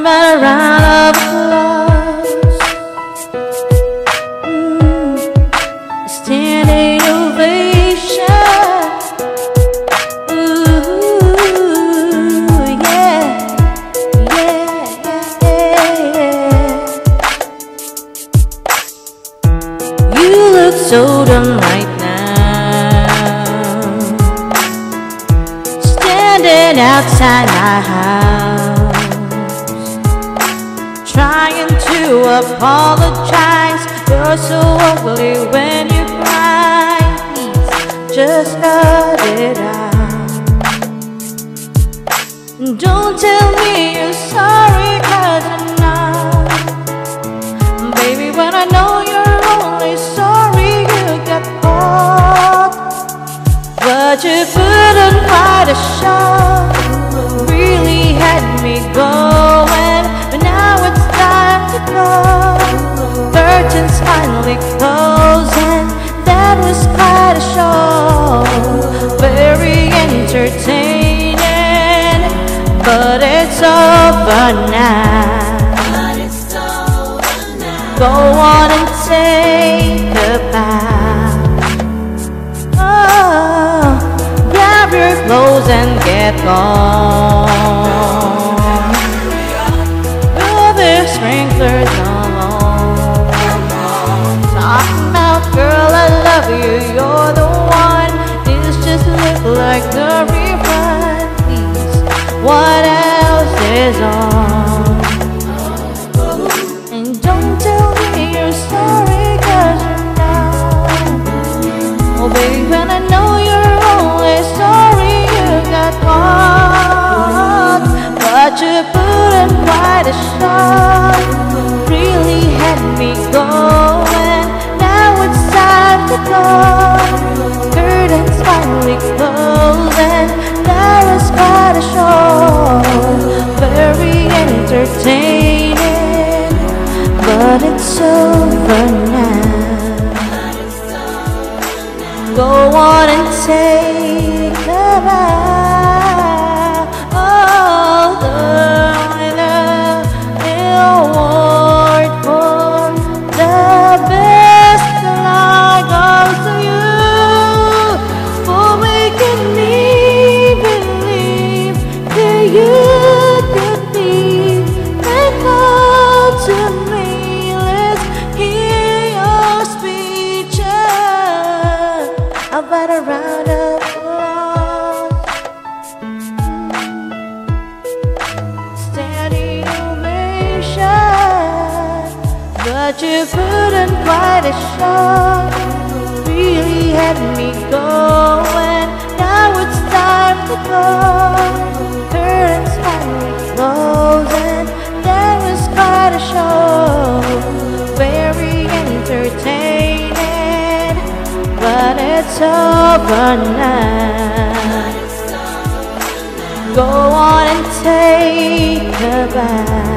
about a round of applause? Standing ovation. Ooh, yeah, yeah. You look so dumb right now, standing outside my house, trying to apologize. You're so ugly when you cry. Please just cut it out. Don't tell me you're sorry, 'cause you're not. Baby, when I know you're only sorry you got caught. But you put on quite a show, really had me going. But now it's time to go. Curtains finally closing. That was quite a show, very entertaining. But it's over now. Go on and take a bow. Oh, grab your clothes and get gone. With the sprinklers on. Talking about, girl, I love you, you're the one. This just look like the rerun. Please, what else is on? And don't tell me you're sorry, 'cause you're not. Oh baby, when I know you're only sorry you got caught. But you put in quite a shot, really had me going. Now it's time to go. Curtains finally closing. That was quite a show, very entertaining. But it's over now. Go on and take a bow. Oh, the award for the best lie goes to you, for making me believe that you could be and call to me. Let's hear your speeches. How about a round of applause? Standing ovation. But you put in quite a show, really had me going. Now it's time to go. Curtains finally closing. That was quite a show, very entertaining. But it's over now. Go on and take a bow.